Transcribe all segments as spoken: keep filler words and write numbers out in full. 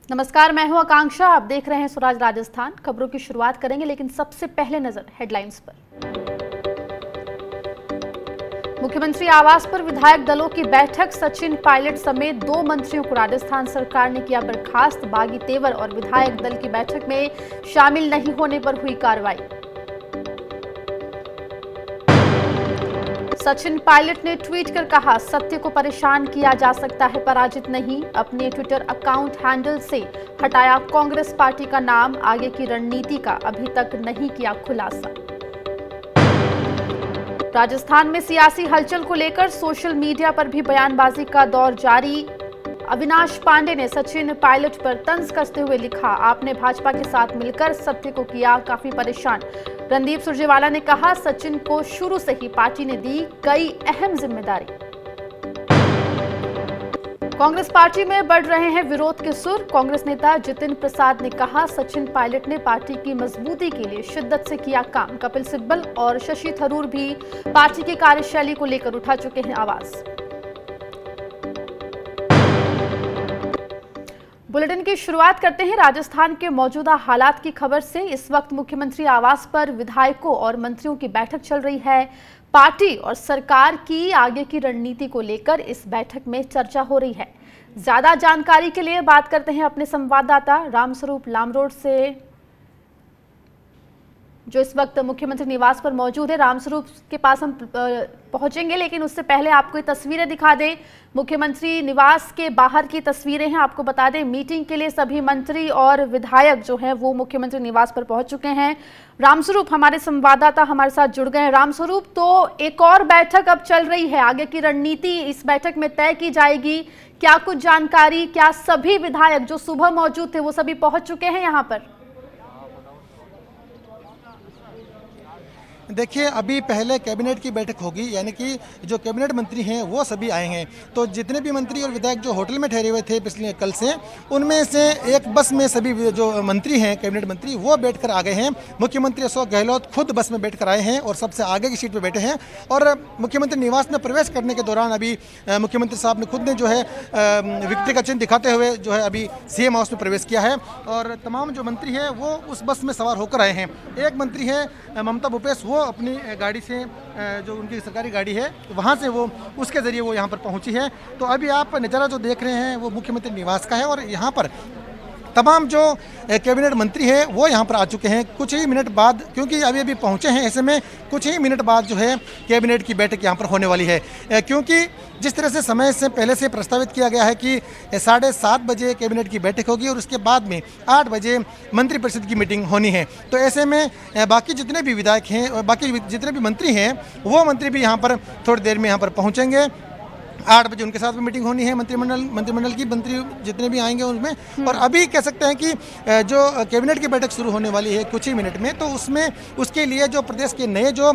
नमस्कार, मैं हूं आकांक्षा। आप देख रहे हैं स्वराज राजस्थान। खबरों की शुरुआत करेंगे, लेकिन सबसे पहले नजर हेडलाइंस पर। मुख्यमंत्री आवास पर विधायक दलों की बैठक। सचिन पायलट समेत दो मंत्रियों को राजस्थान सरकार ने किया बर्खास्त। बागी तेवर और विधायक दल की बैठक में शामिल नहीं होने पर हुई कार्रवाई। सचिन पायलट ने ट्वीट कर कहा, सत्य को परेशान किया जा सकता है, पराजित नहीं। अपने ट्विटर अकाउंट हैंडल से हटाया कांग्रेस पार्टी का नाम। आगे की रणनीति का अभी तक नहीं किया खुलासा। राजस्थान में सियासी हलचल को लेकर सोशल मीडिया पर भी बयानबाजी का दौर जारी। अविनाश पांडे ने सचिन पायलट पर तंज कसते हुए लिखा, आपने भाजपा के साथ मिलकर सत्य को किया काफी परेशान। रणदीप सुरजेवाला ने कहा, सचिन को शुरू से ही पार्टी ने दी कई अहम जिम्मेदारी। कांग्रेस पार्टी में बढ़ रहे हैं विरोध के सुर। कांग्रेस नेता जितिन प्रसाद ने कहा, सचिन पायलट ने पार्टी की मजबूती के लिए शिद्दत से किया काम। कपिल सिब्बल और शशि थरूर भी पार्टी की कार्यशैली को लेकर उठा चुके हैं आवाज। बुलेटिन की शुरुआत करते हैं राजस्थान के मौजूदा हालात की खबर से। इस वक्त मुख्यमंत्री आवास पर विधायकों और मंत्रियों की बैठक चल रही है। पार्टी और सरकार की आगे की रणनीति को लेकर इस बैठक में चर्चा हो रही है। ज्यादा जानकारी के लिए बात करते हैं अपने संवाददाता रामस्वरूप लामरोड से, जो इस वक्त मुख्यमंत्री निवास पर मौजूद है। रामस्वरूप के पास हम पहुंचेंगे, लेकिन उससे पहले आपको ये तस्वीरें दिखा दें। मुख्यमंत्री निवास के बाहर की तस्वीरें हैं। आपको बता दें, मीटिंग के लिए सभी मंत्री और विधायक जो हैं वो मुख्यमंत्री निवास पर पहुंच चुके हैं। रामस्वरूप हमारे संवाददाता हमारे साथ जुड़ गए हैं। रामस्वरूप, तो एक और बैठक अब चल रही है, आगे की रणनीति इस बैठक में तय की जाएगी। क्या कुछ जानकारी, क्या सभी विधायक जो सुबह मौजूद थे वो सभी पहुंच चुके हैं यहाँ पर? देखिए, अभी पहले कैबिनेट की बैठक होगी, यानी कि जो कैबिनेट मंत्री हैं वो सभी आए हैं। तो जितने भी मंत्री और विधायक जो होटल में ठहरे हुए थे पिछले कल से, उनमें से एक बस में सभी जो मंत्री हैं कैबिनेट मंत्री वो बैठकर आ गए हैं। मुख्यमंत्री अशोक गहलोत खुद बस में बैठकर आए हैं और सबसे आगे की सीट पर बैठे हैं। और मुख्यमंत्री निवास में प्रवेश करने के दौरान अभी मुख्यमंत्री साहब ने खुद ने जो है विक्ट्री का चिन्ह दिखाते हुए जो है अभी सीएम हाउस में प्रवेश किया है। और तमाम जो मंत्री हैं वो उस बस में सवार होकर आए हैं। एक मंत्री है ममता भूपेश, वो अपनी गाड़ी से, जो उनकी सरकारी गाड़ी है वहाँ से वो उसके ज़रिए वो यहाँ पर पहुँची है। तो अभी आप नज़ारा जो देख रहे हैं वो मुख्यमंत्री निवास का है और यहाँ पर तमाम जो कैबिनेट मंत्री हैं वो यहाँ पर आ चुके हैं कुछ ही मिनट बाद, क्योंकि अभी अभी पहुँचे हैं। ऐसे में कुछ ही मिनट बाद जो है कैबिनेट की बैठक यहाँ पर होने वाली है, क्योंकि जिस तरह से समय से पहले से प्रस्तावित किया गया है कि साढ़े सात बजे कैबिनेट की बैठक होगी और उसके बाद में आठ बजे मंत्रिपरिषद की मीटिंग होनी है। तो ऐसे में बाकी जितने भी विधायक हैं और बाकी जितने भी मंत्री हैं वो मंत्री भी यहाँ पर थोड़ी देर में यहाँ पर पहुँचेंगे। आठ बजे उनके साथ भी मीटिंग होनी है मंत्रिमंडल मंत्रिमंडल की मंत्री जितने भी आएंगे उनमें। और अभी कह सकते हैं कि जो कैबिनेट की बैठक शुरू होने वाली है कुछ ही मिनट में, तो उसमें उसके लिए जो प्रदेश के नए जो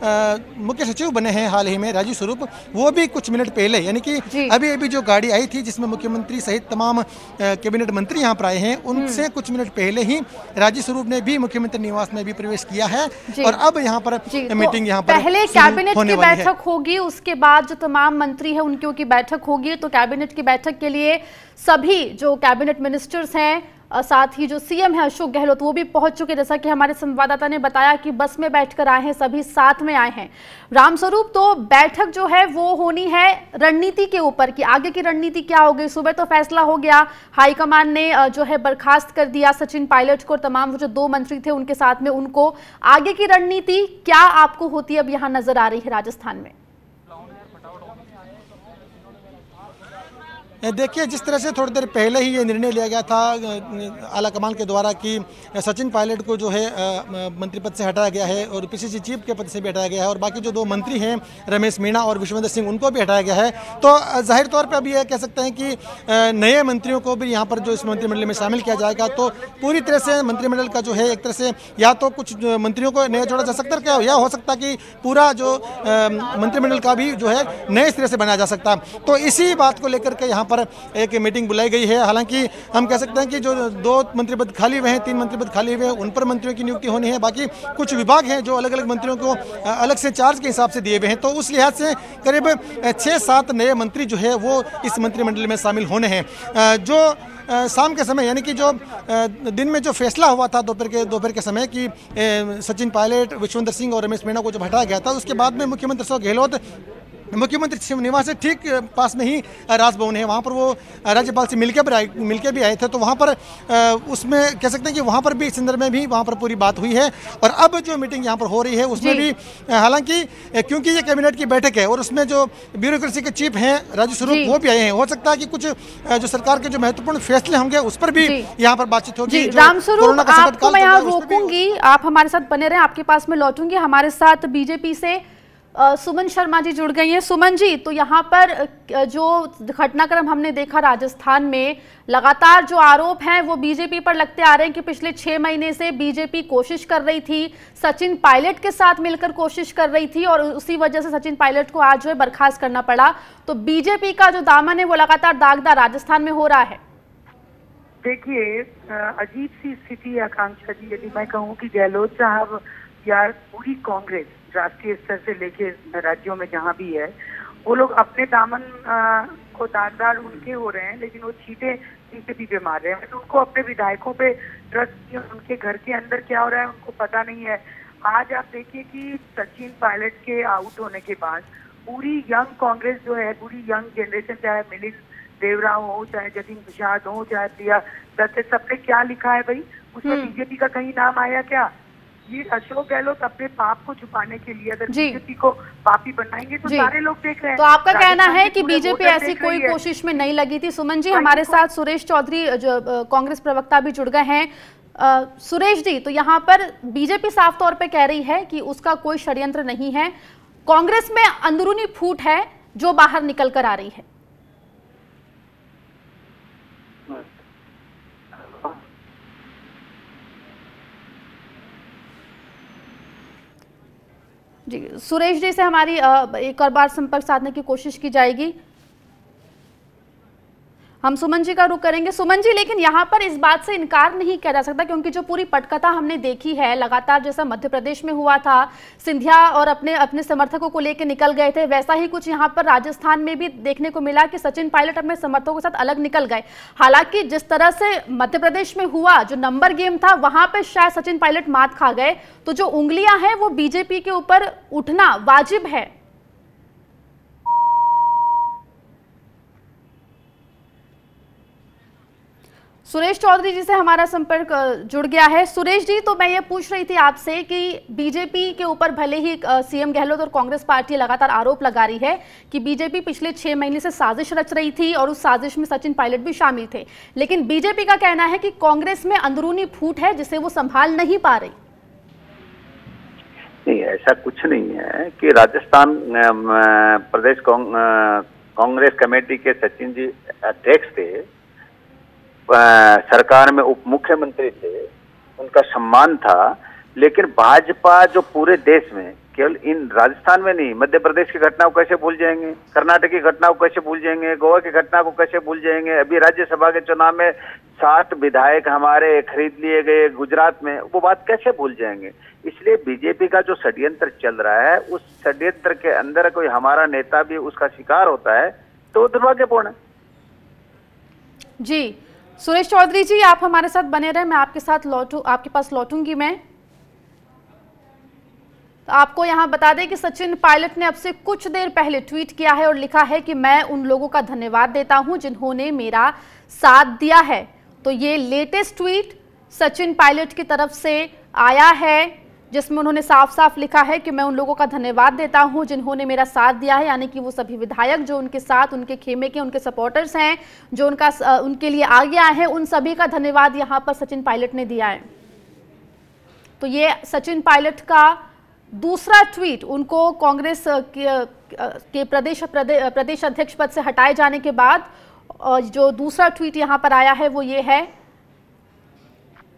मुख्य सचिव बने हैं हाल ही में राजीव स्वरूप, वो भी कुछ मिनट पहले, यानी कि अभी अभी जो गाड़ी आई थी जिसमें मुख्यमंत्री सहित तमाम कैबिनेट मंत्री यहाँ पर आए हैं, उनसे कुछ मिनट पहले ही राजीव स्वरूप ने भी मुख्यमंत्री निवास में भी प्रवेश किया है। और अब यहाँ पर मीटिंग यहाँ पर पहले कैबिनेट की बैठक होगी, उसके बाद जो तमाम मंत्री है उनकी की बैठक होगी। तो कैबिनेट की बैठक के लिए सभी जो कैबिनेट मिनिस्टर्स हैं, साथ ही जो सीएम है अशोक गहलोत, वो भी पहुंच चुके। जैसा कि हमारे संवाददाता ने बताया कि बस में बैठकर आए हैं, सभी साथ में आए हैं। रामस्वरूप, तो बैठक जो है वो होनी है रणनीति के ऊपर कि आगे की रणनीति क्या होगी। सुबह तो फैसला हो गया, हाईकमान ने जो है बर्खास्त कर दिया सचिन पायलट को, तमाम जो दो मंत्री थे उनके साथ में उनको। आगे की रणनीति क्या आपको होती अब यहाँ नजर आ रही है राजस्थान में? देखिए, जिस तरह से थोड़ी देर पहले ही ये निर्णय लिया गया था आला कमान के द्वारा कि सचिन पायलट को जो है मंत्री पद से हटाया गया है और पीसीसी चीफ के पद से भी हटाया गया है और बाकी जो दो मंत्री हैं रमेश मीणा और विश्वेंद्र सिंह, उनको भी हटाया गया है। तो जाहिर तौर पे अब ये कह सकते हैं कि नए मंत्रियों को भी यहाँ पर जो इस मंत्रिमंडल में शामिल किया जाएगा। तो पूरी तरह से मंत्रिमंडल का जो है एक तरह से या तो कुछ मंत्रियों को नया जोड़ा जा सकता है, या हो सकता कि पूरा जो मंत्रिमंडल का भी जो है नए सिरे से बनाया जा सकता। तो इसी बात को लेकर के यहाँ पर एक मीटिंग बुलाई गई है। हालांकि हम कह सकते हैं कि जो दो मंत्री पद खाली हुए हैं, तीन मंत्री पद खाली हुए हैं, उन पर मंत्रियों की नियुक्ति होनी है। बाकी कुछ विभाग हैं जो अलग अलग मंत्रियों को अलग से चार्ज के हिसाब से दिए हुए हैं। तो उस लिहाज से करीब छः सात नए मंत्री जो है वो इस मंत्रिमंडल में शामिल होने हैं। जो शाम के समय यानी कि जो दिन में जो फैसला हुआ था दोपहर के दोपहर के समय कि सचिन पायलट, विश्वेंद्र सिंह और रमेश मीणा को जब हटाया गया था, उसके बाद में मुख्यमंत्री अशोक गहलोत मुख्यमंत्री निवास से ठीक पास में ही राजभवन है, वहाँ पर वो राज्यपाल से मिलकर भी मिलकर भी आए थे। तो वहाँ पर उसमें कह सकते हैं कि वहाँ पर भी इस संदर्भ में भी वहाँ पर पूरी बात हुई है। और अब जो मीटिंग यहाँ पर हो रही है उसमें भी हालांकि क्योंकि ये कैबिनेट की बैठक है और उसमें जो ब्यूरोक्रेसी के चीफ हैं राजू स्वरूप वो भी आए हैं, हो सकता है कि कुछ जो सरकार के जो महत्वपूर्ण फैसले होंगे उस पर भी यहाँ पर बातचीत होगी। रामस्वरूप, आपको मैं यहाँ रोकूंगी, आप हमारे साथ बने रहें, आपके पास में लौटूंगी। हमारे साथ बीजेपी से सुमन शर्मा जी जुड़ गई हैं। सुमन जी, तो यहाँ पर जो घटनाक्रम हमने देखा राजस्थान में, लगातार जो आरोप हैं वो बीजेपी पर लगते आ रहे हैं कि पिछले छह महीने से बीजेपी कोशिश कर रही थी, सचिन पायलट के साथ मिलकर कोशिश कर रही थी और उसी वजह से सचिन पायलट को आज जो है बर्खास्त करना पड़ा। तो बीजेपी का जो दामन है वो लगातार दागदार राजस्थान में हो रहा है। देखिए, अजीब सी स्थिति आकांक्षा जी, यदि मैं कहूँ कि गहलोत साहब या पूरी कांग्रेस राष्ट्रीय स्तर से लेके राज्यों में जहाँ भी है, वो लोग अपने दामन आ, को दागदार उनके हो रहे हैं, लेकिन वो छींटे बीजेपी पे मार रहे हैं। तो उनको अपने विधायकों पे ट्रस्ट, उनके घर के अंदर क्या हो रहा है उनको पता नहीं है। आज आप देखिए कि सचिन पायलट के आउट होने के बाद पूरी यंग कांग्रेस जो है, पूरी यंग जनरेशन, चाहे मिलिंद देवराव हो, चाहे जतीन प्रसाद हो, चाहे प्रिया दत्त, सबने क्या लिखा है भाई, उसमें बीजेपी का कहीं नाम आया क्या? ये अशोक गहलोत अपने पाप को छुपाने के लिए अगर बीजेपी को पापी बनाएंगे तो सारे लोग देख रहे हैं। तो आपका कहना है कि बीजेपी ऐसी कोई कोशिश में नहीं लगी थी। सुमन जी, हमारे साथ सुरेश चौधरी जो कांग्रेस प्रवक्ता भी जुड़ गए हैं। सुरेश जी, तो यहाँ पर बीजेपी साफ तौर पे कह रही है कि उसका कोई षड्यंत्र नहीं है, कांग्रेस में अंदरूनी फूट है जो बाहर निकल कर आ रही है। जी, सुरेश जी से हमारी एक और बार संपर्क साधने की कोशिश की जाएगी। हम सुमन जी का रुख करेंगे। सुमन जी, लेकिन यहाँ पर इस बात से इनकार नहीं किया जा सकता क्योंकि जो पूरी पटकथा हमने देखी है लगातार, जैसा मध्य प्रदेश में हुआ था, सिंधिया और अपने अपने समर्थकों को लेकर निकल गए थे, वैसा ही कुछ यहाँ पर राजस्थान में भी देखने को मिला कि सचिन पायलट अपने समर्थकों के साथ अलग निकल गए। हालांकि जिस तरह से मध्य प्रदेश में हुआ, जो नंबर गेम था, वहां पर शायद सचिन पायलट मात खा गए। तो जो उंगलियां हैं वो बीजेपी के ऊपर उठना वाजिब है। सुरेश चौधरी जी से हमारा संपर्क जुड़ गया है। सुरेश जी, तो मैं ये पूछ रही थी आपसे कि बीजेपी के ऊपर भले ही सीएम गहलोत और कांग्रेस पार्टी लगातार आरोप लगा रही है कि बीजेपी पिछले छह महीने से साजिश रच रही थी और उस साजिश में सचिन पायलट भी शामिल थे, लेकिन बीजेपी का कहना है कि कांग्रेस में अंदरूनी फूट है जिसे वो संभाल नहीं पा रही। नहीं, ऐसा कुछ नहीं है कि राजस्थान प्रदेश कांग्रेस कमेटी के सचिन जी अध्यक्ष थे, सरकार में उप मुख्यमंत्री थे, उनका सम्मान था, लेकिन भाजपा जो पूरे देश में, केवल इन राजस्थान में नहीं, मध्य प्रदेश की घटना को कैसे भूल जाएंगे, कर्नाटक की घटना को कैसे भूल जाएंगे, गोवा की घटना को कैसे भूल जाएंगे, अभी राज्यसभा के चुनाव में सात विधायक हमारे खरीद लिए गए गुजरात में, वो बात कैसे भूल जाएंगे। इसलिए बीजेपी का जो षड्यंत्र चल रहा है, उस षड्यंत्र के अंदर कोई हमारा नेता भी उसका शिकार होता है तो दुर्भाग्यपूर्ण है। जी, सुरेश चौधरी जी, आप हमारे साथ बने रहे, मैं आपके साथ लौटू आपके पास लौटूंगी। मैं तो आपको यहां बता दें कि सचिन पायलट ने अब से कुछ देर पहले ट्वीट किया है और लिखा है कि मैं उन लोगों का धन्यवाद देता हूं जिन्होंने मेरा साथ दिया है। तो ये लेटेस्ट ट्वीट सचिन पायलट की तरफ से आया है जिसमें उन्होंने साफ साफ लिखा है कि मैं उन लोगों का धन्यवाद देता हूं जिन्होंने मेरा साथ दिया है, यानी कि वो सभी विधायक जो उनके साथ, उनके खेमे के, उनके सपोर्टर्स हैं, जो उनका उनके लिए आगे आए हैं, उन सभी का धन्यवाद यहां पर सचिन पायलट ने दिया है। तो ये सचिन पायलट का दूसरा ट्वीट, उनको कांग्रेस के, के प्रदेश प्रदेश अध्यक्ष पद से हटाए जाने के बाद जो दूसरा ट्वीट यहां पर आया है वो ये है।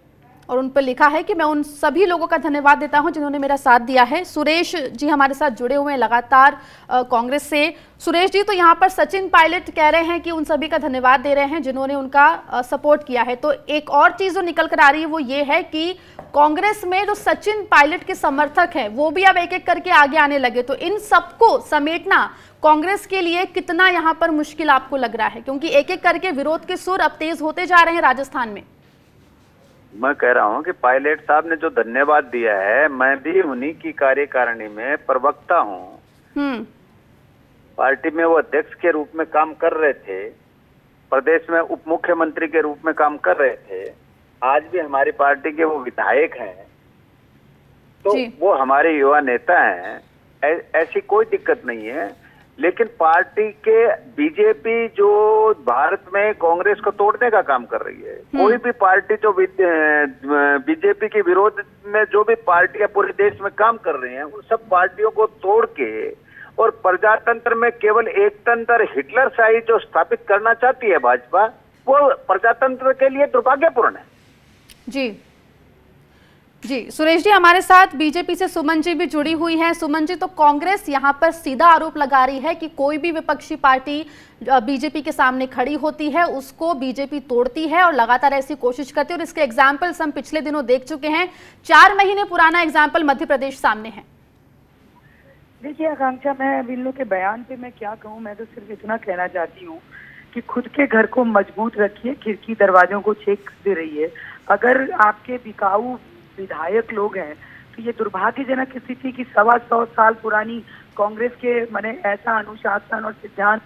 और उन पर लिखा है कि मैं उन सभी लोगों का धन्यवाद देता हूं जिन्होंने मेरा साथ दिया है। सुरेश जी हमारे साथ जुड़े हुए हैं लगातार कांग्रेस से। सुरेश जी, तो यहाँ पर सचिन पायलट कह रहे हैं कि उन सभी का धन्यवाद दे रहे हैं जिन्होंने उनका सपोर्ट किया है। तो एक और चीज जो निकल कर आ रही है वो ये है कि कांग्रेस में जो सचिन पायलट के समर्थक हैं वो भी अब एक एक करके आगे आने लगे। तो इन सबको समेटना कांग्रेस के लिए कितना यहाँ पर मुश्किल आपको लग रहा है, क्योंकि एक एक करके विरोध के सुर अब तेज होते जा रहे हैं राजस्थान में? मैं कह रहा हूं कि पायलट साहब ने जो धन्यवाद दिया है, मैं भी उन्हीं की कार्यकारिणी में प्रवक्ता हूं। पार्टी में वो अध्यक्ष के रूप में काम कर रहे थे, प्रदेश में उप मुख्यमंत्री के रूप में काम कर रहे थे, आज भी हमारी पार्टी के वो विधायक हैं, तो वो हमारे युवा नेता हैं, ऐसी कोई दिक्कत नहीं है। लेकिन पार्टी के बीजेपी जो भारत में कांग्रेस को तोड़ने का काम कर रही है, कोई भी पार्टी जो बीजेपी के विरोध में जो भी पार्टियां पूरे देश में काम कर रही हैं, उन सब पार्टियों को तोड़ के और प्रजातंत्र में केवल एक तंत्र हिटलर शाही जो स्थापित करना चाहती है भाजपा, वो प्रजातंत्र के लिए दुर्भाग्यपूर्ण है। जी जी सुरेश जी, हमारे साथ बीजेपी से सुमन जी भी जुड़ी हुई हैं। सुमन जी, तो कांग्रेस यहां पर सीधा आरोप लगा रही है कि कोई भी विपक्षी पार्टी बीजेपी के सामने खड़ी होती है उसको बीजेपी तोड़ती है और लगातार ऐसी कोशिश करती है, और इसके एग्जाम्पल्स हम पिछले दिनों देख चुके हैं। चार महीने पुराना एग्जाम्पल मध्य प्रदेश सामने है। देखिए आकांक्षा, मैं अब इन लोग के बयान पे मैं क्या कहूँ, मैं तो सिर्फ इतना कहना चाहती हूँ कि खुद के घर को मजबूत रखिए, खिड़की दरवाजों को चेक करते रहिए। अगर आपके बिकाऊ विधायक लोग हैं तो ये दुर्भाग्यजनक स्थिति की सवा सौ साल पुरानी कांग्रेस के माने ऐसा अनुशासन और सिद्धांत।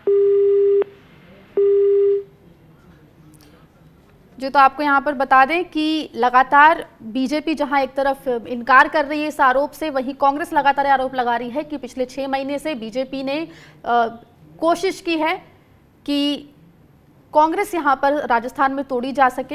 जी, तो आपको यहाँ पर बता दें कि लगातार बीजेपी जहाँ एक तरफ इनकार कर रही है इस आरोप से, वहीं कांग्रेस लगातार आरोप लगा रही है कि पिछले छह महीने से बीजेपी ने आ, कोशिश की है कि कांग्रेस यहाँ पर राजस्थान में तोड़ी जा सके।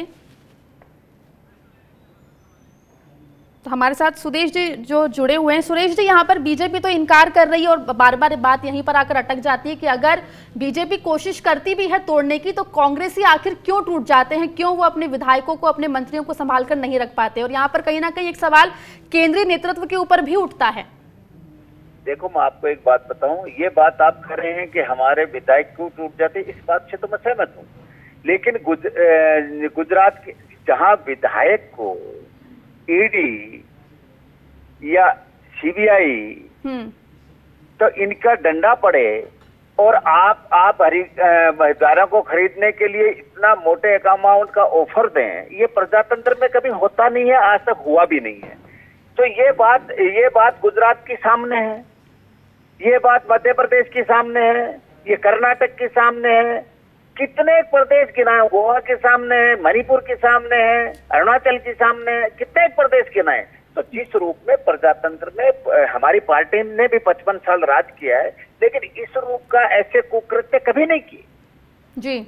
तो हमारे साथ सुरेश जी जो जुड़े हुए हैं। सुरेश जी, यहाँ पर बीजेपी तो इनकार कर रही है और बार बार बात यहीं पर आकर अटक जाती है कि अगर बीजेपी कोशिश करती भी है तोड़ने की तो कांग्रेसी आखिर क्यों टूट जाते हैं, क्यों वो अपने विधायकों को, अपने मंत्रियों को संभाल कर नहीं रख पाते? और यहाँ पर कहीं ना कहीं एक सवाल केंद्रीय नेतृत्व के ऊपर भी उठता है। देखो, मैं आपको एक बात बताऊं, ये बात आप कर रहे हैं कि हमारे विधायक क्यों टूट जाते, इस बात से तो मैं सहमत हूँ। लेकिन गुज, गुजरात के जहाँ विधायक को ईडी या सीबीआई तो इनका डंडा पड़े और आप आप हरिद्वारों को खरीदने के लिए इतना मोटे अमाउंट का ऑफर दें, ये प्रजातंत्र में कभी होता नहीं है, आज तक हुआ भी नहीं है। तो ये बात ये बात गुजरात के सामने है, ये बात मध्य प्रदेश के सामने है, ये कर्नाटक के सामने है, कितने प्रदेश गिनाए, गोवा के सामने है, मणिपुर के सामने है, अरुणाचल के सामने है, कितने प्रदेश गिनाए। तो जिस रूप में प्रजातंत्र में हमारी पार्टी ने भी पचपन साल राज किया है, लेकिन इस रूप का ऐसे कुकृत्य कभी नहीं किए। जी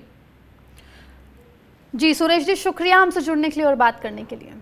जी सुरेश जी, शुक्रिया हमसे जुड़ने के लिए और बात करने के लिए।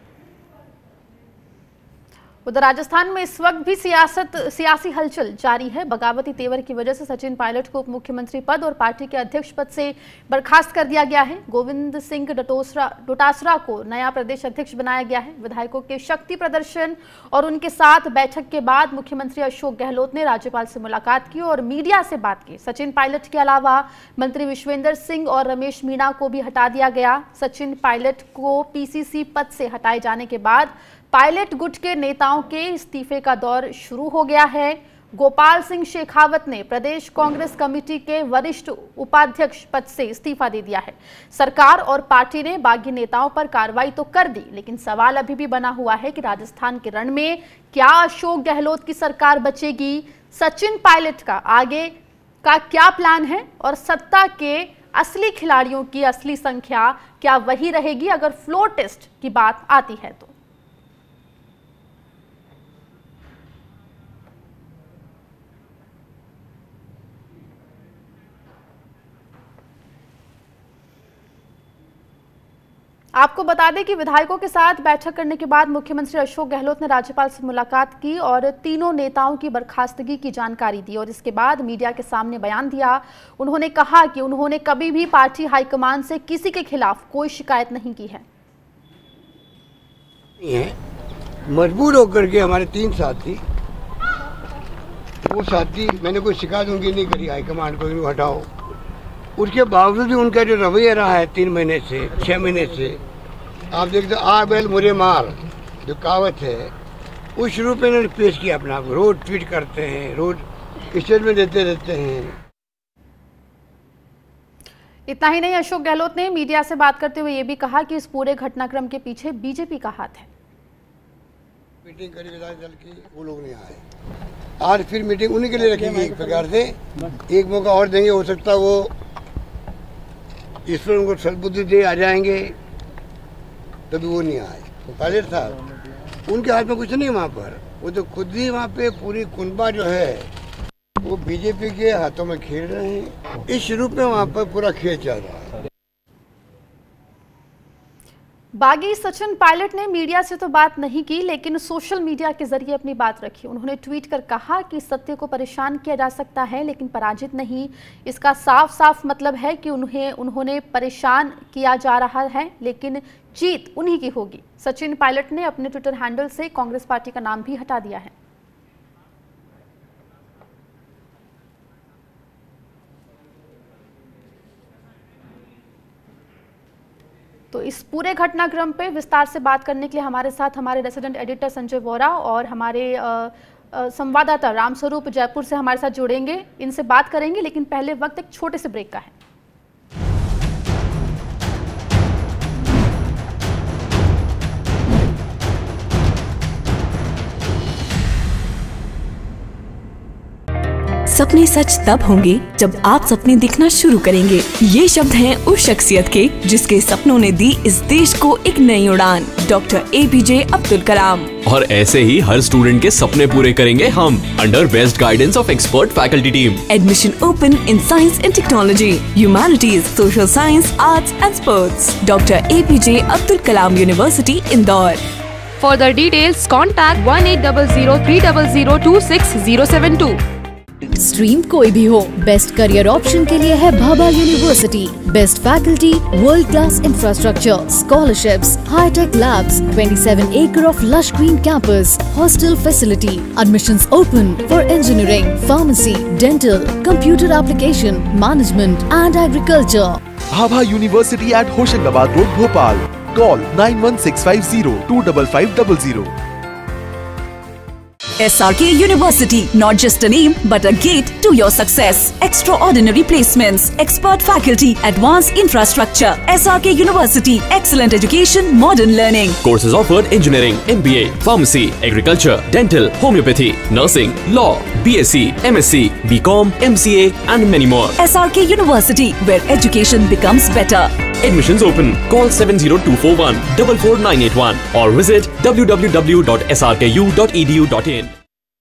उधर राजस्थान में इस वक्त भी सियासत सियासी हलचल जारी है। बगावती तेवर की वजह से सचिन पायलट को उप मुख्यमंत्री पद और पार्टी के अध्यक्ष पद से बर्खास्त कर दिया गया है। गोविंद सिंह डोटासरा डोटासरा को नया प्रदेश अध्यक्ष बनाया गया है। विधायकों के शक्ति प्रदर्शन और उनके साथ बैठक के बाद मुख्यमंत्री अशोक गहलोत ने राज्यपाल से मुलाकात की और मीडिया से बात की। सचिन पायलट के अलावा मंत्री विश्वेंद्र सिंह और रमेश मीणा को भी हटा दिया गया। सचिन पायलट को पीसीसी पद से हटाए जाने के बाद पायलट गुट के नेताओं के इस्तीफे का दौर शुरू हो गया है। गोपाल सिंह शेखावत ने प्रदेश कांग्रेस कमेटी के वरिष्ठ उपाध्यक्ष पद से इस्तीफा दे दिया है। सरकार और पार्टी ने बागी नेताओं पर कार्रवाई तो कर दी, लेकिन सवाल अभी भी बना हुआ है कि राजस्थान के रण में क्या अशोक गहलोत की सरकार बचेगी? सचिन पायलट का आगे का क्या प्लान है और सत्ता के असली खिलाड़ियों की असली संख्या क्या वही रहेगी अगर फ्लोर टेस्ट की बात आती है तो? आपको बता दें कि विधायकों के साथ बैठक करने के बाद मुख्यमंत्री अशोक गहलोत ने राज्यपाल से मुलाकात की और तीनों नेताओं की बर्खास्तगी की जानकारी दी और इसके बाद मीडिया के सामने बयान दिया। उन्होंने कहा कि उन्होंने कभी भी पार्टी हाईकमान से किसी के खिलाफ कोई शिकायत नहीं की है। है मजबूर होकर के हमारे तीन साथी, वो साथी मैंने कोई शिकायत उनकी नहीं करी हाईकमांड को इनको हटाओ, उसके बावजूद भी उनका जो रवैया रहा है तीन महीने से छः महीने से, आप देखते आ बैल मुझे मार जो कहावत है उस रूप में इन्होंने पेश किया अपना, रोज ट्वीट करते हैं, रोज स्टेटमेंट देते रहते हैं। इतना ही नहीं, अशोक गहलोत ने मीडिया से बात करते हुए ये भी कहा कि इस पूरे घटनाक्रम के पीछे बीजेपी का हाथ है। मीटिंग करी विधायक दल की, वो लोग नहीं आए, आज फिर मीटिंग उन्हीं के लिए रखेंगे एक प्रकार से, एक मौका और देंगे, हो सकता है वो ईश्वर उनको सद्बुद्धि दे आ जाएंगे, तभी वो नहीं आए। तो पायलट साहब उनके हाथ में कुछ नहीं वहाँ पर, वो तो खुद ही वहाँ पे पूरी कुनबा जो है वो बीजेपी के हाथों में खेल रहे हैं, इस रूप में वहाँ पर पूरा खेल चल रहा है। बागी सचिन पायलट ने मीडिया से तो बात नहीं की, लेकिन सोशल मीडिया के जरिए अपनी बात रखी। उन्होंने ट्वीट कर कहा कि सत्य को परेशान किया जा सकता है लेकिन पराजित नहीं। इसका साफ साफ मतलब है कि उन्हें उन्होंने परेशान किया जा रहा है लेकिन जीत उन्हीं की होगी। सचिन पायलट ने अपने ट्विटर हैंडल से कांग्रेस पार्टी का नाम भी हटा दिया है। तो इस पूरे घटनाक्रम पे विस्तार से बात करने के लिए हमारे साथ हमारे रेसिडेंट एडिटर संजय वोरा और हमारे संवाददाता रामस्वरूप जयपुर से हमारे साथ जुड़ेंगे, इनसे बात करेंगे, लेकिन पहले वक्त एक छोटे से ब्रेक का है। सपने सच तब होंगे जब आप सपने दिखना शुरू करेंगे। ये शब्द हैं उस शख्सियत के जिसके सपनों ने दी इस देश को एक नई उड़ान, डॉक्टर एपीजे अब्दुल कलाम। और ऐसे ही हर स्टूडेंट के सपने पूरे करेंगे हम, under best guidance of expert faculty team. Admission open in science and technology, humanities, social science, arts and sports. Doctor APJ Abdul Kalam university, Indore. For the details, contact one eight zero zero three zero zero two six zero seven two। Stream कोई भी हो, best career option के लिए है Bhabha university. Best faculty, world class infrastructure, scholarships, high tech labs, twenty-seven acre of lush green campus, hostel facility, admissions open for engineering, pharmacy, dental, computer application, management and agriculture. Bhabha university at Hoshangabad road, Bhopal. Call nine one six five zero two five five zero zero। S R K University, not just a name, but a gate to your success. Extraordinary placements, expert faculty, advanced infrastructure. S R K University, excellent education, modern learning. Courses offered: engineering, M B A, pharmacy, agriculture, dental, homeopathy, nursing, law, B S c, M S c, B Com, M C A, and many more. S R K University, where education becomes better. Admissions open. Call seven zero two four one four four nine eight one or visit w w w dot s r k u dot e d u dot in.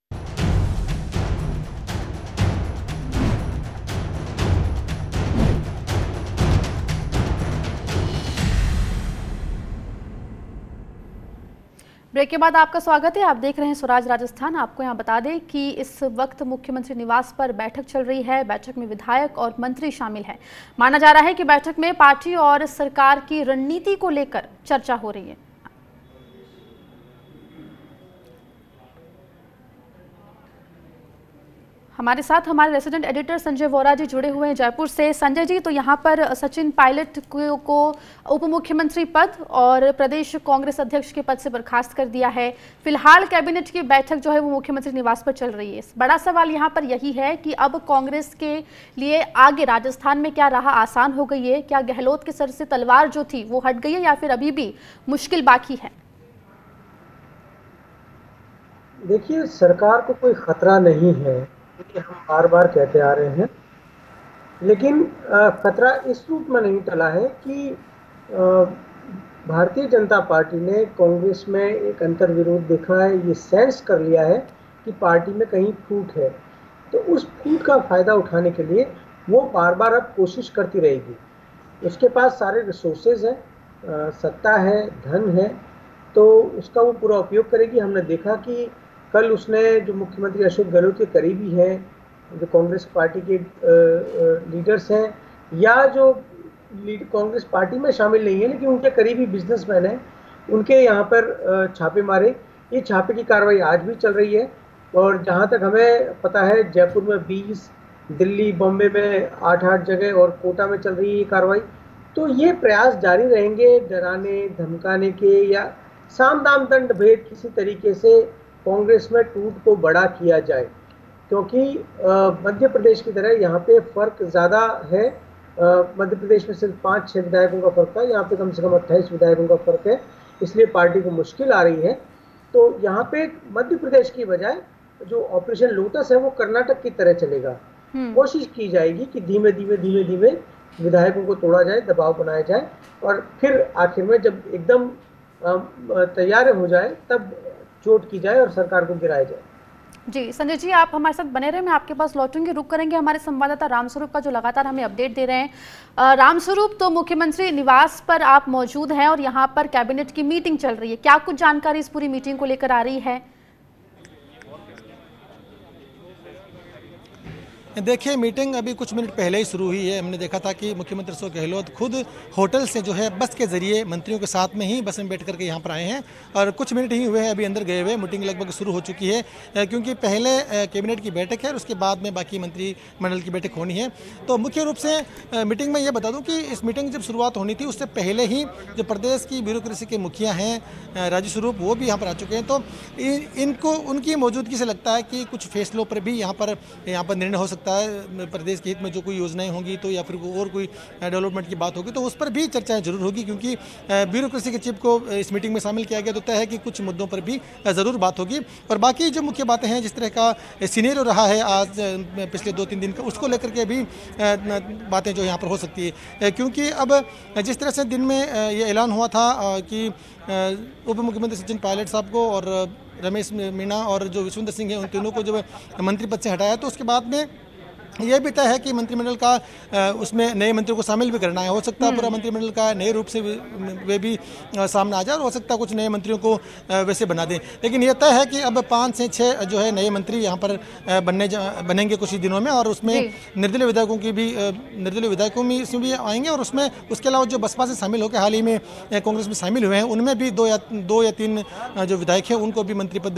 Break के बाद आपका स्वागत है। आप देख रहे हैं स्वराज राजस्थान। आपको यहाँ बता दें कि इस वक्त मुख्यमंत्री निवास पर बैठक चल रही है। बैठक में विधायक और मंत्री शामिल हैं। माना जा रहा है कि बैठक में पार्टी और सरकार की रणनीति को लेकर चर्चा हो रही है। हमारे साथ हमारे रेसिडेंट एडिटर संजय वोरा जी जुड़े हुए हैं जयपुर से। संजय जी, तो यहाँ पर सचिन पायलट को, को उप मुख्यमंत्री पद और प्रदेश कांग्रेस अध्यक्ष के पद से बर्खास्त कर दिया है। फिलहाल कैबिनेट की बैठक जो है वो मुख्यमंत्री निवास पर चल रही है। बड़ा सवाल यहाँ पर यही है कि अब कांग्रेस के लिए आगे राजस्थान में क्या राह आसान हो गई है? क्या गहलोत के सर से तलवार जो थी वो हट गई है या फिर अभी भी मुश्किल बाकी है? देखिए, सरकार को कोई खतरा नहीं है, क्योंकि हम बार बार कहते आ रहे हैं, लेकिन खतरा इस रूप में नहीं टला है कि भारतीय जनता पार्टी ने कांग्रेस में एक अंतर्विरोध देखा है, ये सेंस कर लिया है कि पार्टी में कहीं फूट है। तो उस फूट का फ़ायदा उठाने के लिए वो बार बार अब कोशिश करती रहेगी। उसके पास सारे रिसोर्सेज हैं, सत्ता है, धन है, तो उसका वो पूरा उपयोग करेगी। हमने देखा कि कल उसने जो मुख्यमंत्री अशोक गहलोत के करीबी हैं, जो कांग्रेस पार्टी के लीडर्स हैं या जो कांग्रेस पार्टी में शामिल नहीं है लेकिन उनके करीबी बिजनेसमैन हैं, उनके यहाँ पर छापे मारे। ये छापे की कार्रवाई आज भी चल रही है और जहाँ तक हमें पता है जयपुर में बीस, दिल्ली बॉम्बे में आठ आठ जगह और कोटा में चल रही है ये कार्रवाई। तो ये प्रयास जारी रहेंगे डराने धमकाने के या साम दाम दंड भेद किसी तरीके से कांग्रेस में टूट को बड़ा किया जाए, क्योंकि मध्य प्रदेश की तरह यहाँ पे फर्क ज़्यादा है। मध्य प्रदेश में सिर्फ पाँच छः विधायकों का फर्क है, यहाँ पे कम से कम अट्ठाईस विधायकों का फर्क है, इसलिए पार्टी को मुश्किल आ रही है। तो यहाँ पे मध्य प्रदेश की बजाय जो ऑपरेशन लोटस है वो कर्नाटक की तरह चलेगा। कोशिश की जाएगी कि धीमे धीमे धीमे धीमे विधायकों को तोड़ा जाए, दबाव बनाया जाए और फिर आखिर में जब एकदम तैयार हो जाए तब चोट की जाए और सरकार को गिराया जाए। जी संजय जी, आप हमारे साथ बने रहे, मैं आपके पास लौटूंगी। रुक करेंगे हमारे संवाददाता रामस्वरूप का जो लगातार हमें अपडेट दे रहे हैं। रामस्वरूप, तो मुख्यमंत्री निवास पर आप मौजूद हैं और यहाँ पर कैबिनेट की मीटिंग चल रही है, क्या कुछ जानकारी इस पूरी मीटिंग को लेकर आ रही है? देखिए, मीटिंग अभी कुछ मिनट पहले ही शुरू हुई है। हमने देखा था कि मुख्यमंत्री अशोक गहलोत खुद होटल से जो है बस के जरिए मंत्रियों के साथ में ही बस में बैठ करके यहाँ पर आए हैं और कुछ मिनट ही हुए हैं अभी अंदर गए हुए। मीटिंग लगभग शुरू हो चुकी है क्योंकि पहले कैबिनेट की बैठक है और उसके बाद में बाकी मंत्रिमंडल की बैठक होनी है। तो मुख्य रूप से मीटिंग में ये बता दूँ कि इस मीटिंग जब शुरुआत होनी थी उससे पहले ही जो प्रदेश की ब्यूरोक्रेसी के मुखिया हैं राजू स्वरूप, वो भी यहाँ पर आ चुके हैं। तो इनको उनकी मौजूदगी से लगता है कि कुछ फैसलों पर भी यहाँ पर यहाँ पर निर्णय हो सकता है। प्रदेश के हित में जो कोई योजनाएं होंगी तो या फिर और कोई डेवलपमेंट की बात होगी तो उस पर भी चर्चाएं जरूर होगी, क्योंकि ब्यूरोक्रेसी के चीफ को इस मीटिंग में शामिल किया गया तो तय है कि कुछ मुद्दों पर भी ज़रूर बात होगी। और बाकी जो मुख्य बातें हैं, जिस तरह का सीनेरियो रहा है आज पिछले दो तीन दिन का, उसको लेकर के भी बातें जो यहाँ पर हो सकती है, क्योंकि अब जिस तरह से दिन में ये ऐलान हुआ था कि उप मुख्यमंत्री सचिन पायलट साहब को और रमेश मीणा और जो विश्वेंद्र सिंह हैं उन तीनों को जब मंत्री पद से हटाया तो उसके बाद में यह भी तय है कि मंत्रिमंडल का उसमें नए मंत्रियों को शामिल भी करना है। हो सकता है पूरा मंत्रिमंडल का नए रूप से वे भी सामने आ जाए और हो सकता है कुछ नए मंत्रियों को वैसे बना दें। लेकिन यह तय है कि अब पाँच से छः जो है नए मंत्री यहाँ पर बनने बनेंगे कुछ ही दिनों में और उसमें निर्दलीय विधायकों की भी निर्दलीय विधायकों में इसमें भी आएंगे और उसमें उसके अलावा जो बसपा से शामिल होकर हाल ही में कांग्रेस में शामिल हुए हैं उनमें भी दो या दो या तीन जो विधायक हैं उनको भी मंत्री पद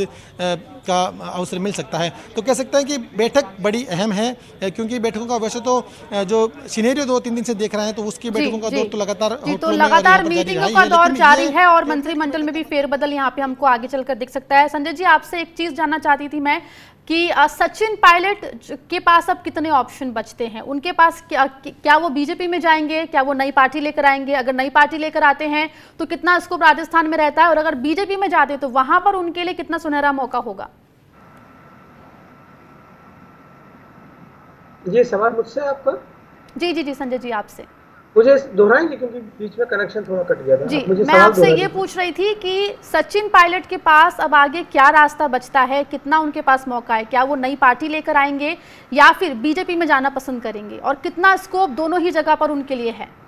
का अवसर मिल सकता है। तो कह सकते हैं कि बैठक बड़ी अहम है, क्योंकि बैठकों का वैसे तो जो सीनेरियो दो तीन दिन से देख रहे हैं तो उसकी बैठकों का दौर तो लगातार तो लगातार मीटिंगों का दौर जारी है और मंत्रिमंडल में भी फेरबदल यहाँ पे हमको आगे चलकर दिख सकता है। संजय जी, आपसे एक चीज जानना चाहती थी मैं कि सचिन पायलट के पास अब कितने ऑप्शन बचते हैं? उनके पास क्या क्या वो बीजेपी में जाएंगे, क्या वो नई पार्टी लेकर आएंगे? अगर नई पार्टी लेकर आते हैं तो कितना स्कोप राजस्थान में रहता है और अगर बीजेपी में जाते हैं तो वहां पर उनके लिए कितना सुनहरा मौका होगा? ये सवाल मुझसे आपका? जी जी जी संजय जी, आपसे मुझे दोहराएंगे क्योंकि बीच में कनेक्शन थोड़ा कट गया था। जी, मैं आपसे ये पूछ रही थी कि सचिन पायलट के पास अब आगे क्या रास्ता बचता है, कितना उनके पास मौका है? क्या वो नई पार्टी लेकर आएंगे या फिर बीजेपी में जाना पसंद करेंगे और कितना स्कोप दोनों ही जगह पर उनके लिए है?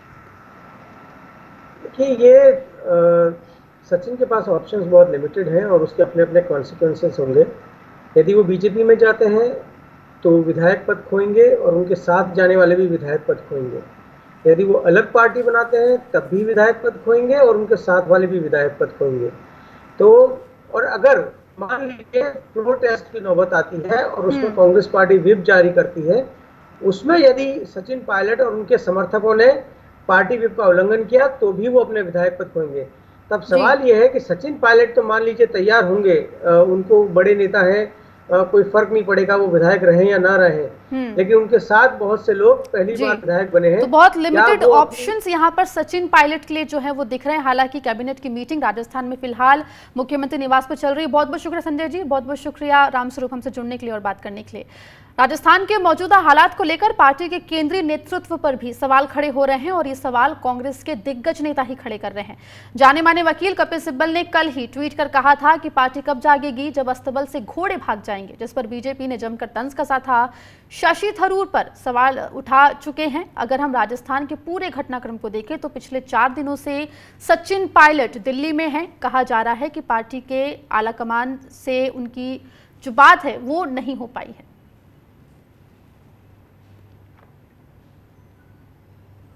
देखिए, ये आ, सचिन के पास ऑप्शंस बहुत लिमिटेड हैं और उसके अपने अपने कॉन्सिक्वेंसेस होंगे। यदि वो बीजेपी में जाते हैं तो विधायक पद खोएंगे और उनके साथ जाने वाले भी विधायक पद खोएंगे। यदि वो अलग पार्टी बनाते हैं तब भी विधायक पद खोएंगे और उनके साथ वाले भी विधायक पद खोएंगे। तो और अगर मान लीजिए फ्लोर टेस्ट की नौबत आती है और उसमें कांग्रेस पार्टी व्हिप जारी करती है, उसमें यदि सचिन पायलट और उनके समर्थकों ने पार्टी व्हिप का उल्लंघन किया तो भी वो अपने विधायक पद खोएंगे। तब सवाल यह है कि सचिन पायलट तो मान लीजिए तैयार होंगे, उनको बड़े नेता हैं, Uh, कोई फर्क नहीं पड़ेगा वो विधायक रहे या ना रहे, लेकिन उनके साथ बहुत से लोग पहली बार विधायक बने हैं। तो बहुत लिमिटेड ऑप्शंस यहाँ पर सचिन पायलट के लिए जो है वो दिख रहे हैं। हालांकि कैबिनेट की मीटिंग राजस्थान में फिलहाल मुख्यमंत्री निवास पर चल रही है। बहुत बहुत शुक्रिया संजय जी, बहुत बहुत शुक्रिया रामस्वरूप हमसे जुड़ने के लिए और बात करने के लिए। राजस्थान के मौजूदा हालात को लेकर पार्टी के केंद्रीय नेतृत्व पर भी सवाल खड़े हो रहे हैं और ये सवाल कांग्रेस के दिग्गज नेता ही खड़े कर रहे हैं। जाने माने वकील कपिल सिब्बल ने कल ही ट्वीट कर कहा था कि पार्टी कब जागेगी जब अस्तबल से घोड़े भाग जाएंगे, जिस पर बीजेपी ने जमकर तंज कसा था। शशि थरूर पर सवाल उठा चुके हैं। अगर हम राजस्थान के पूरे घटनाक्रम को देखें तो पिछले चार दिनों से सचिन पायलट दिल्ली में हैं। कहा जा रहा है कि पार्टी के आलाकमान से उनकी जो बात है वो नहीं हो पाई है।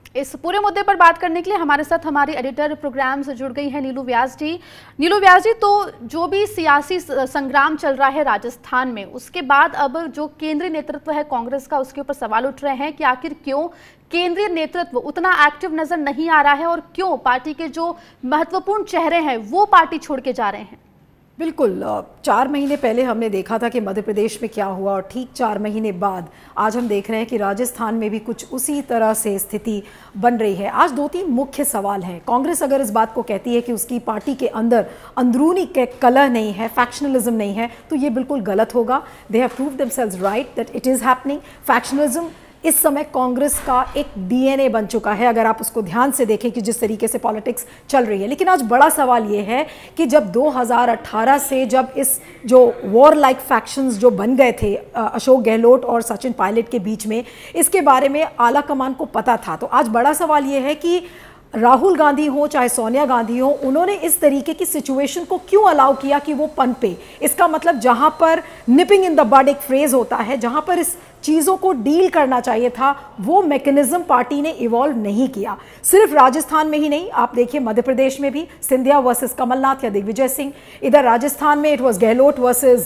इस पूरे मुद्दे पर बात करने के लिए हमारे साथ हमारी एडिटर प्रोग्राम से जुड़ गई है नीलू व्यास जी। नीलू व्यास जी, तो जो भी सियासी संग्राम चल रहा है राजस्थान में, उसके बाद अब जो केंद्रीय नेतृत्व है कांग्रेस का, उसके ऊपर सवाल उठ रहे हैं कि आखिर क्यों केंद्रीय नेतृत्व उतना एक्टिव नजर नहीं आ रहा है और क्यों पार्टी के जो महत्वपूर्ण चेहरे हैं वो पार्टी छोड़ के जा रहे हैं। बिल्कुल, चार महीने पहले हमने देखा था कि मध्य प्रदेश में क्या हुआ और ठीक चार महीने बाद आज हम देख रहे हैं कि राजस्थान में भी कुछ उसी तरह से स्थिति बन रही है। आज दो तीन मुख्य सवाल हैं। कांग्रेस अगर इस बात को कहती है कि उसकी पार्टी के अंदर अंदरूनी कलह नहीं है, फैक्शनलिज्म नहीं है, तो ये बिल्कुल गलत होगा। They have proved themselves right that it is happening. Factionalism इस समय कांग्रेस का एक डीएनए बन चुका है, अगर आप उसको ध्यान से देखें कि जिस तरीके से पॉलिटिक्स चल रही है। लेकिन आज बड़ा सवाल ये है कि जब दो हज़ार अठारह से जब इस जो वॉर लाइक फैक्शंस जो बन गए थे अशोक गहलोत और सचिन पायलट के बीच में, इसके बारे में आला कमान को पता था। तो आज बड़ा सवाल ये है कि राहुल गांधी हो चाहे सोनिया गांधी हो, उन्होंने इस तरीके की सिचुएशन को क्यों अलाउ किया कि वो पनपे। इसका मतलब जहां पर निपिंग इन द बड एक फ्रेज होता है, जहां पर इस चीज़ों को डील करना चाहिए था, वो मैकेनिज्म पार्टी ने इवॉल्व नहीं किया। सिर्फ राजस्थान में ही नहीं, आप देखिए मध्य प्रदेश में भी सिंधिया वर्सेस कमलनाथ या दिग्विजय सिंह, इधर राजस्थान में it was Gehlot versus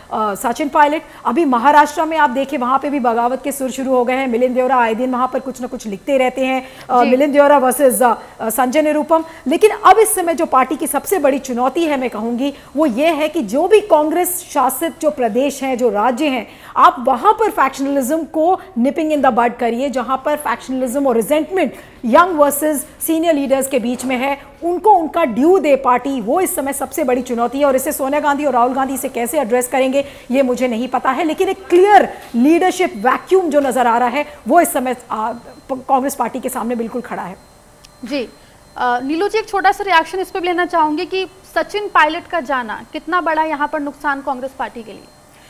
Sachin Pilot, अभी महाराष्ट्र में आप देखिए वहाँ पे भी बगावत के सुर शुरू हो गए हैं। मिलिंद देवरा आए दिन वहाँ पर कुछ ना कुछ लिखते रहते हैं, मिलिंद देवरा वर्सेस संजय निरुपम। लेकिन अब इस समय जो पार्टी की सबसे बड़ी चुनौती है, मैं कहूँगी, वो ये है कि जो भी कांग्रेस शासित जो प्रदेश हैं, जो राज्य हैं, आप वहाँ पर फैक्शनलिज्म को निपिंग इन द बड करिए। जहां पर फैक्शनलिज्म और resentment young versus senior leaders के बीच में है, उनको उनका ड्यू दे पार्टी। वो इस समय सबसे बड़ी चुनौती है और इसे सोनिया गांधी और राहुल गांधी से कैसे एड्रेस करेंगे ये मुझे नहीं पता है। लेकिन एक क्लियर लीडरशिप वैक्यूम जो नजर आ रहा है वो इस समय कांग्रेस पार्टी के सामने बिल्कुल खड़ा है। जी नीलू जी, एक छोटा सा रिएक्शन इस पर भी लेना चाहूंगी कि सचिन पायलट का जाना कितना बड़ा यहाँ पर नुकसान कांग्रेस पार्टी के लिए?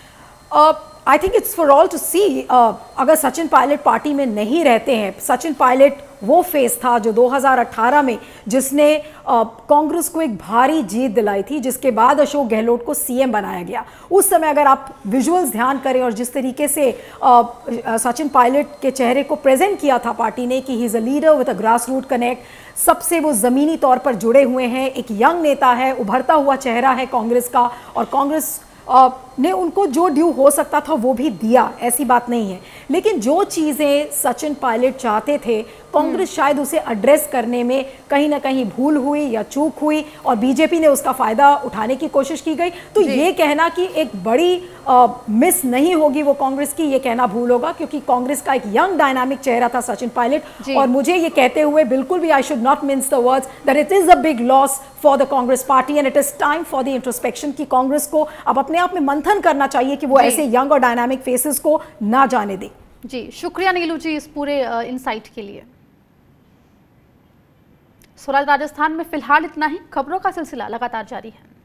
I think it's for all to see. अगर सचिन पायलट पार्टी में नहीं रहते हैं, सचिन पायलट वो फेस था जो दो हज़ार अठारह में जिसने कांग्रेस uh, को एक भारी जीत दिलाई थी, जिसके बाद अशोक गहलोत को सीएम बनाया गया। उस समय अगर आप विजुअल्स ध्यान करें और जिस तरीके से uh, सचिन पायलट के चेहरे को प्रेजेंट किया था पार्टी ने कि he is a leader with a grass root connect, सबसे वो ज़मीनी तौर पर जुड़े हुए हैं, एक यंग नेता है, उभरता हुआ चेहरा है कांग्रेस का, और कांग्रेस Uh, ने उनको जो ड्यू हो सकता था वो भी दिया, ऐसी बात नहीं है। लेकिन जो चीज़ें सचिन पायलट चाहते थे, कांग्रेस शायद उसे एड्रेस करने में कहीं ना कहीं भूल हुई या चूक हुई और बीजेपी ने उसका फ़ायदा उठाने की कोशिश की गई। तो ये कहना कि एक बड़ी आ, मिस नहीं होगी वो कांग्रेस की, ये कहना भूल होगा, क्योंकि कांग्रेस का एक यंग डायनामिक चेहरा था सचिन पायलट। और मुझे ये कहते हुए बिल्कुल भी I should not mince the words that it is a big loss for the Congress party and it is time for the introspection कि कांग्रेस को अब अपने आप में मंथन करना चाहिए कि वो ऐसे यंग और डायनामिक फेसेस को ना जाने दे। जी शुक्रिया नीलू जी इस पूरे इनसाइट के लिए। स्वराज राजस्थान में फिलहाल इतना ही। खबरों का सिलसिला लगातार जारी है।